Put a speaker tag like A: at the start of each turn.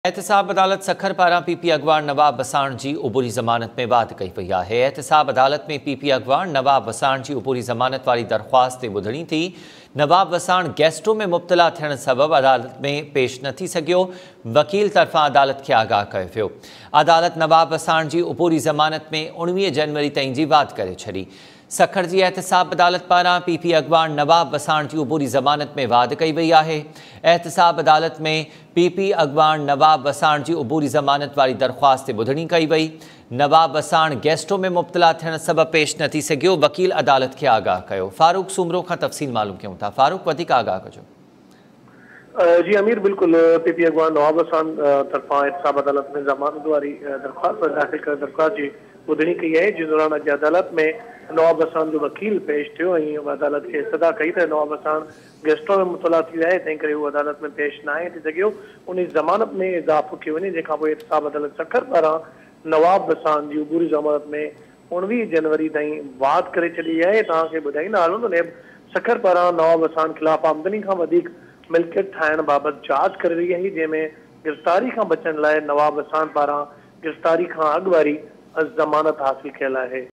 A: एहतसाब अदालत सखर पारां पीपी अगवान नवाब वसाण जी उबूरी ज़मानत में वाद कई वई आहे। एहतसाब अदालत में पीपी अगवान नवाब वसाण जी उबूरी ज़मानत वारी दरख्वास्त ते ॿुधणी थी। नवाब वसाण गैस्ट्रो में मुब्तला थियण सबबि अदालत में पेश न थी सघियो। वकील तरफ़ां अदालत खे आगाह कयो वियो। अदालत नवाब वसाण जी उबूरी ज़मानत में 19 जनवरी ताईं जी वाद करे छॾी। सखर जी एहतसाब अदालत पारां पीपी अगवान नवाब वसाण जी उबूरी ज़मानत में वाद कई वई आहे। एहतसाब अदालत में पीपी अगवान नवाब वसाण जी उबूरी ज़मानत वारी दरख्वास्त ते ॿुधणी कई वई। नवाब वसाण गैस्ट्रो में मुब्तला थियण सबबि पेश न थी सघियो। वकील अदालत खे आगाह कयो। फारूक सूमरो खां तफ़सील मालूम कयूं था। फारूक, वधीक आगाह कजो।
B: जी अमीर, बिल्कुल पीपी अगवान नवाब वसाण तरफां एहतसाब अदालत में ज़मानत वारी दरख्वास्त दाख़िल कर दरख्वास्त जी ॿुधणी कई है। जिस दौरान अॼु अदालत में नवाब वसाण जो वकील पेश थियो ऐं अदालत खे सदा कई त नवाब वसाण गेस्ट्रो में मुब्तला थी विया आहे, तंहिं करे उहो अदालत में पेश न आहे थी सघियो। उन ज़मानत में इज़ाफ़ो कयो वञे, जंहिंखां पोइ एहतसाब अदालत सखर पारां नवाब वसाण जी उबूरी ज़मानत में 19 जनवरी ताईं वाद करे छॾी आहे। तव्हांखे ॿुधाईंदा हलूं त सखर पारां नवाब वसाण ख़िलाफ़ आमदनी खां वधीक मिल्कियत ठाहिण बाबति जांच करे रही आहे, जंहिंमें गिरफ़्तारी खां बचण लाइ नवाब वसाण पारां गिरफ़्तारी खां अॻु वारी ज़मानत हासिल कयल आहे।